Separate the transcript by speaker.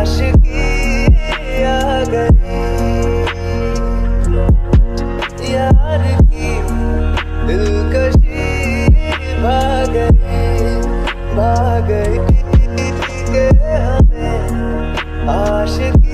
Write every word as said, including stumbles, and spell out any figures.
Speaker 1: आशिकी आ गई यार की दिलकशी भाग गई भाग गई के हमें आशिकी